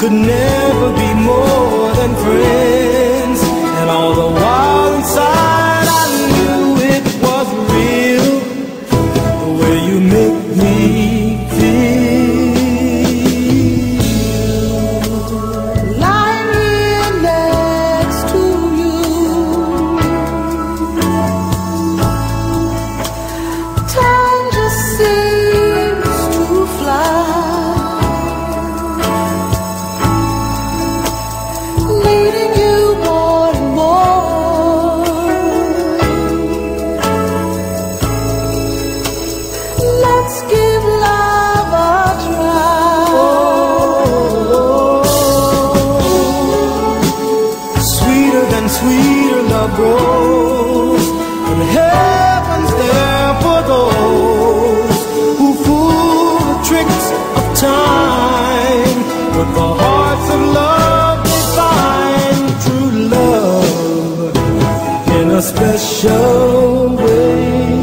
could never be more than friends. And all the while inside I knew it was real, the way you make me feel. Lying here next to you, time just seems to fly. Let's give love a try. Sweeter than sweeter love grows, and heaven's there for those who fool the tricks of time. With the hearts of love they find true love in a special way.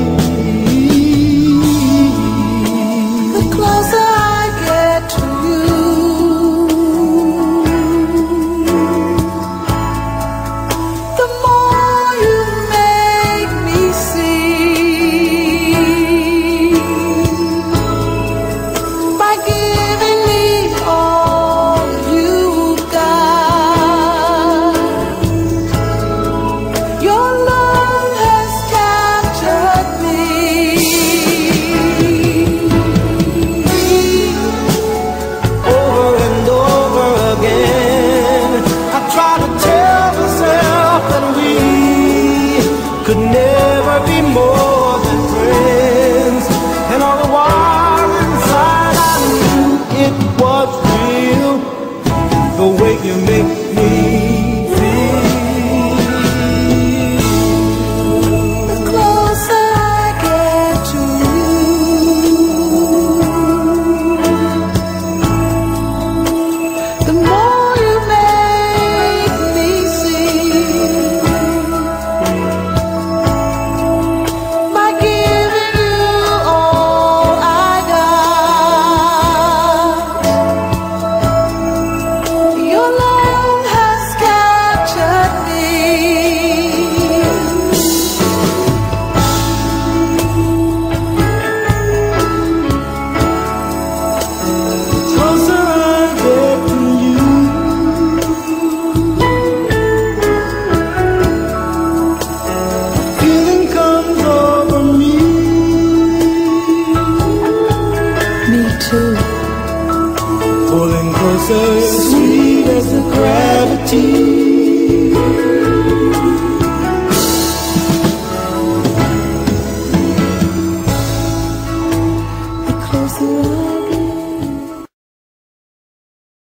Could never be more than friends, and all the while inside I knew it was real, the way you make me feel. The closer I get to you, the more you make me see. Pulling closer, sweet as the gravity.